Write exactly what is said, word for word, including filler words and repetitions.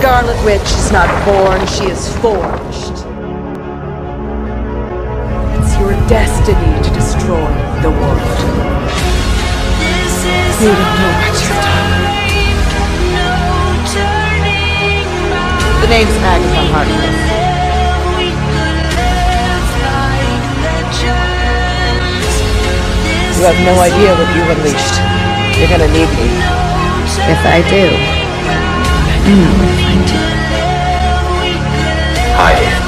Scarlet Witch is not born, she is forged. It's your destiny to destroy the world. You don't know what you've done. The name's Agatha Harkness. You have no idea what you unleashed. You're gonna need me. If I do, I know where to find you. Hide.